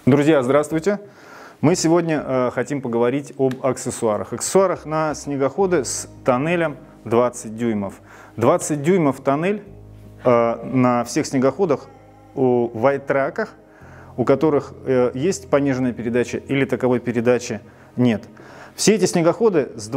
Друзья, здравствуйте! Мы сегодня хотим поговорить об аксессуарах. Аксессуарах на снегоходы с тоннелем 20 дюймов. 20 дюймов тоннель на всех снегоходах у вайт-траках, у которых есть пониженная передача или таковой передачи нет. Все эти снегоходы с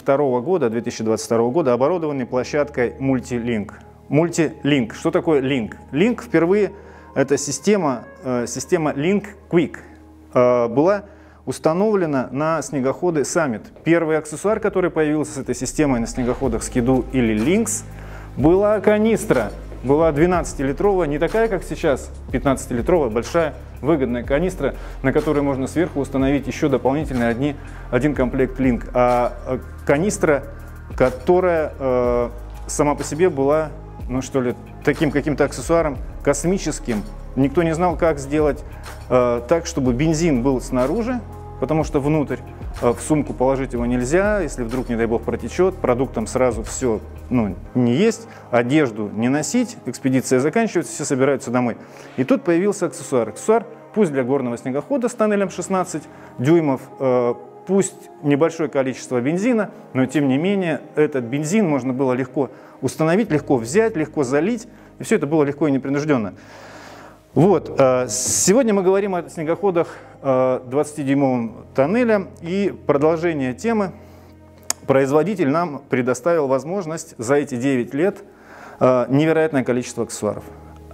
2022 года оборудованы площадкой Multi-Link. Multi-Link. Что такое Link? Link впервые эта система Link Quick была установлена на снегоходы Summit. Первый аксессуар, который появился с этой системой на снегоходах Ski-Doo или Lynx, была канистра. Была 12-литровая, не такая, как сейчас, 15-литровая, большая, выгодная канистра, на которой можно сверху установить еще дополнительно один комплект Link. А канистра, которая сама по себе была, ну что ли, таким каким-то аксессуаром космическим. Никто не знал, как сделать так, чтобы бензин был снаружи, потому что внутрь в сумку положить его нельзя, если вдруг, не дай бог, протечет, продуктам сразу все не есть, одежду не носить, экспедиция заканчивается, все собираются домой. И тут появился аксессуар. Аксессуар, пусть для горного снегохода с тоннелем 16 дюймов, пусть небольшое количество бензина, но тем не менее этот бензин можно было легко установить, легко взять, легко залить, и все это было легко и непринужденно. Вот. Сегодня мы говорим о снегоходах 20-дюймовым тоннелем, и продолжение темы. Производитель нам предоставил возможность за эти 9 лет невероятное количество аксессуаров.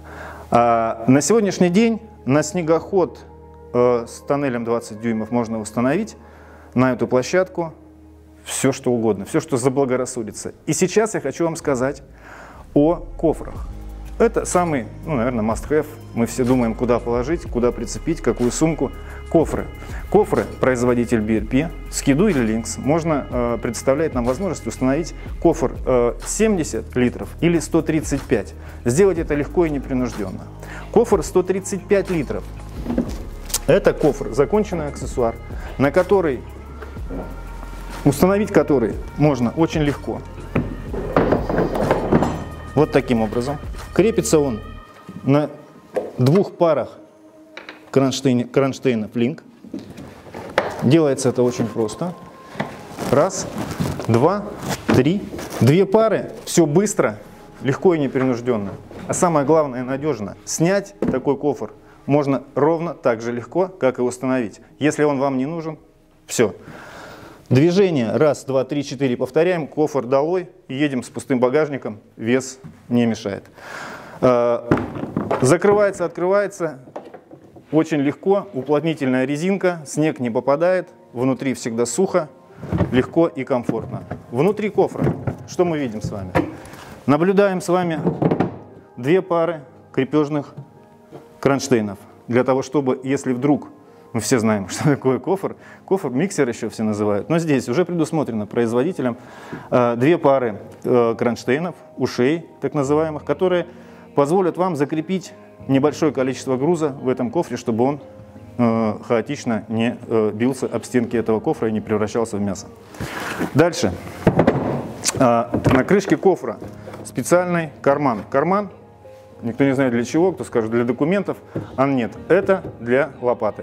На сегодняшний день на снегоход с тоннелем 20 дюймов можно установить на эту площадку все, что угодно, все, что заблагорассудится. И сейчас я хочу вам сказать о кофрах. Это самый, наверное, must-have. Мы все думаем, куда положить, куда прицепить, какую сумку. Кофры. Кофры производитель BRP, Ski-Doo или Lynx, можно представляет нам возможность установить кофр 70 литров или 135. Сделать это легко и непринужденно. Кофр 135 литров. Это кофр, законченный аксессуар, на который, установить который можно очень легко. Вот таким образом. Крепится он на двух парах кронштейнов Link. Делается это очень просто. Раз, два, три. Две пары. Все быстро, легко и непринужденно. А самое главное, надежно. Снять такой кофр можно ровно так же легко, как и установить. Если он вам не нужен, все. Движение. Раз, два, три, четыре. Повторяем. Кофр долой. И едем с пустым багажником. Вес не мешает. Закрывается, открывается. Очень легко. Уплотнительная резинка. Снег не попадает. Внутри всегда сухо, легко и комфортно. Внутри кофра что мы видим с вами? Наблюдаем с вами две пары крепежных кронштейнов. Для того, чтобы, если вдруг... Мы все знаем, что такое кофр. Кофр-миксер еще все называют. Но здесь уже предусмотрено производителем две пары кронштейнов, ушей так называемых, которые позволят вам закрепить небольшое количество груза в этом кофре, чтобы он хаотично не бился об стенки этого кофра и не превращался в мясо. Дальше. На крышке кофра специальный карман. Карман, никто не знает для чего, кто скажет для документов, а нет, это для лопаты.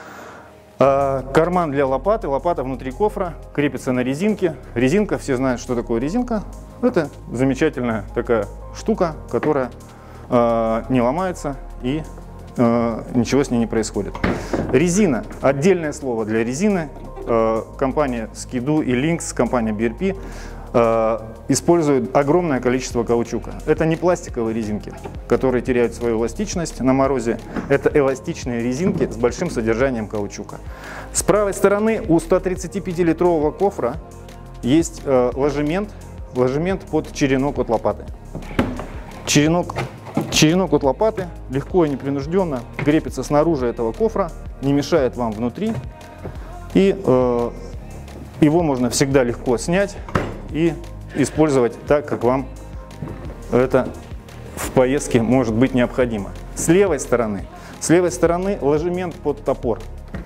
Карман для лопаты, лопата внутри кофра, крепится на резинке. Резинка, все знают, что такое резинка. Это замечательная такая штука, которая не ломается и ничего с ней не происходит. Резина, отдельное слово для резины. Компания Ski-Doo и Lynx, компания BRP используют огромное количество каучука. Это не пластиковые резинки, которые теряют свою эластичность на морозе. Это эластичные резинки с большим содержанием каучука. С правой стороны у 135-литрового кофра есть ложемент под черенок от лопаты. Черенок от лопаты легко и непринужденно крепится снаружи этого кофра, не мешает вам внутри. И его можно всегда легко снять и использовать так, как вам это в поездке может быть необходимо. С левой стороны ложемент под топор.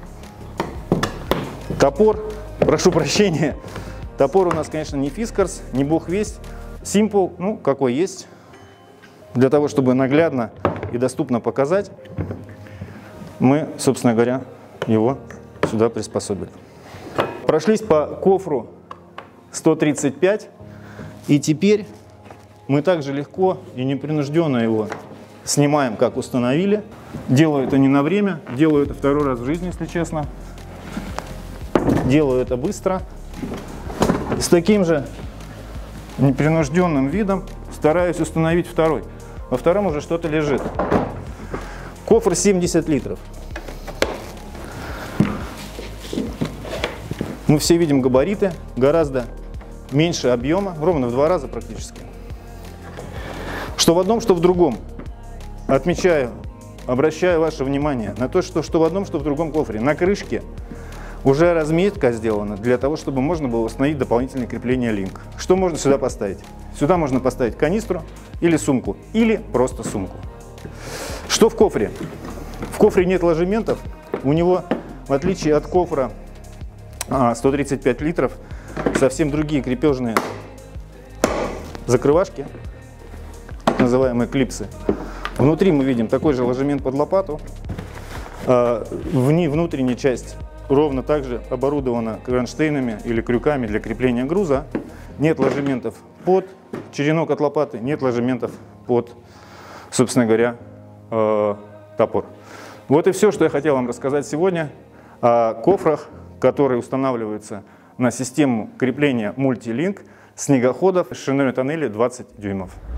Топор, прошу прощения, топор у нас, конечно, не Fiskars, не бог весть, Simple, какой есть, для того, чтобы наглядно и доступно показать. мы, собственно говоря, его сюда приспособили. Прошлись по кофру 135, и теперь мы также легко и непринужденно его снимаем, как установили. Делаю это не на время, делаю это второй раз в жизни, если честно. Делаю это быстро. С таким же непринужденным видом стараюсь установить второй. Во втором уже что-то лежит. Кофр 70 литров. Мы все видим габариты, гораздо меньше объема, ровно в 2 раза практически. Что в одном, что в другом. Отмечаю, обращаю ваше внимание на то, что в одном, что в другом кофре. На крышке уже разметка сделана для того, чтобы можно было установить дополнительное крепление Link. Что можно сюда поставить? Сюда можно поставить канистру или сумку, или просто сумку. Что в кофре? В кофре нет ложементов. У него, в отличие от кофра 135 литров, совсем другие крепежные закрывашки, называемые клипсы. Внутри мы видим такой же ложемент под лопату. Внутренняя часть ровно так же оборудована кронштейнами или крюками для крепления груза. Нет ложементов под черенок от лопаты, нет ложементов под, собственно говоря, топор. Вот и все, что я хотел вам рассказать сегодня о кофрах, которые устанавливаются на систему крепления Multi-Link снегоходов с шиной тоннеля 20 дюймов.